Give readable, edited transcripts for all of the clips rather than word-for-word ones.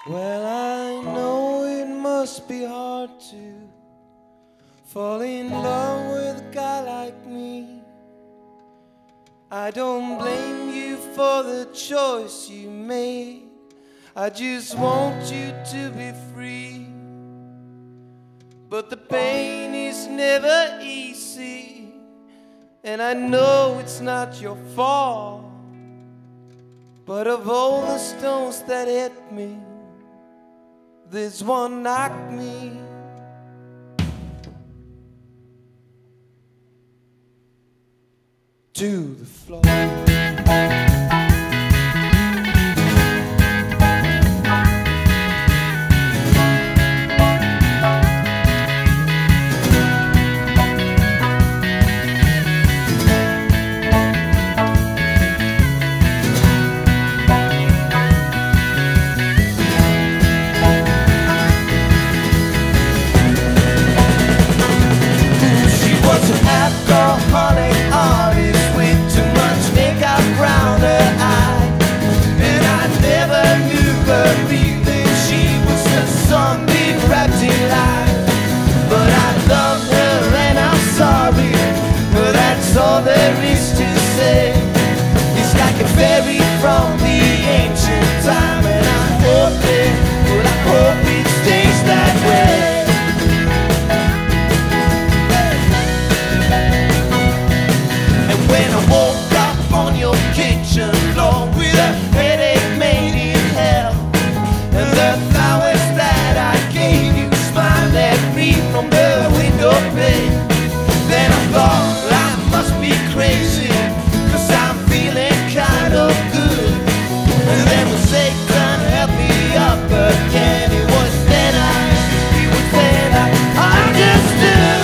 Well, I know it must be hard to fall in love with a guy like me. I don't blame you for the choice you made. I just want you to be free. But the pain is never easy, and I know it's not your fault. But of all the stones that hit me, this one knocked me to the floor. Alcoholic artist with too much makeup around her eye, and I never knew her feeling. She was a zombie wrapped in lies. But I love her and I'm sorry, but that's all there is to say. It's like a fairy from the ancient time, and I hope it stays that way. When I woke up on your kitchen floor with a headache made in hell, and the flowers that I gave you smiled at me from the window pane, then I thought I must be crazy, 'cause I'm feeling kind of good. And then when Satan helped me up again, it was then I understood.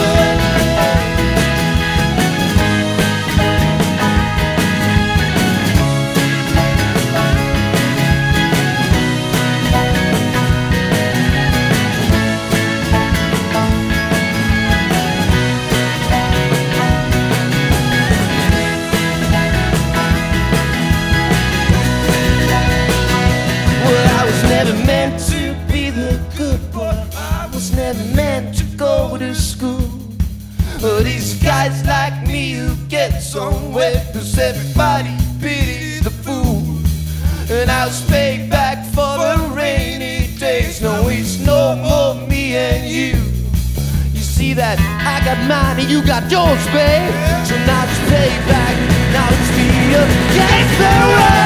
Meant to go to school. These guys like me who get somewhere, 'cause everybody pities the fool. And I'll pay back for the rainy days. No, it's no more me and you. You see that I got mine and you got yours, babe. So now it's payback. Now it's me against the world.